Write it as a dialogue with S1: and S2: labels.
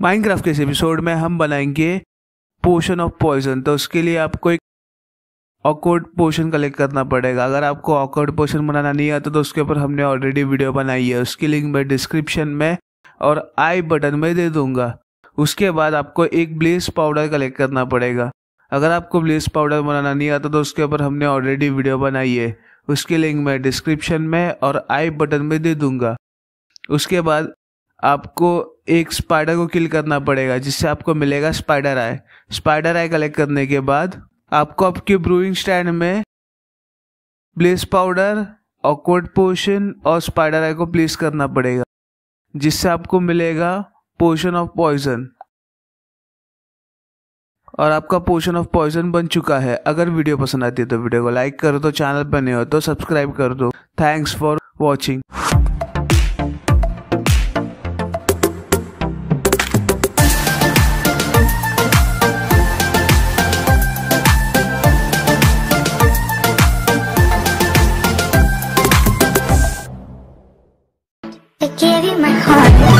S1: Minecraft के इस episode में हम बनाएंगे पोशन ऑफ पॉइजन। तो उसके लिए आपको एक ऑकवर्ड पोशन कलेक्ट करना पड़ेगा। अगर आपको ऑकवर्ड पोशन बनाना नहीं आता तो उसके ऊपर हमने ऑलरेडी वीडियो बनाई है, उसकी लिंक मैं डिस्क्रिप्शन में और आई बटन में दे दूंगा। उसके बाद आपको एक ब्लेस पाउडर कलेक्ट करना पड़ेगा। अगर आपको ब्लेस पाउडर बनाना नहीं आता तो उसके ऊपर हमने ऑलरेडी वीडियो बनाई है, उसकी लिंक मैं डिस्क्रिप्शन में और आई बटन में दे दूंगा। उसके बाद आपको एक स्पाइडर को किल करना पड़ेगा जिससे आपको मिलेगा spider eye. Spider eye collect करने के बाद आपको आपके ब्रूइंग स्टैंड में ब्लेस पाउडर, ऑकवर्ड पोशन और स्पाइडर आई को प्लेस करना पड़ेगा जिससे आपको मिलेगा पोशन ऑफ पॉइजन। और आपका पोशन ऑफ पॉइजन बन चुका है। अगर वीडियो पसंद आती है तो वीडियो को लाइक कर दो, चैनल पर नए हो तो सब्सक्राइब कर दो। Thanks for watching.
S2: I gave you my heart.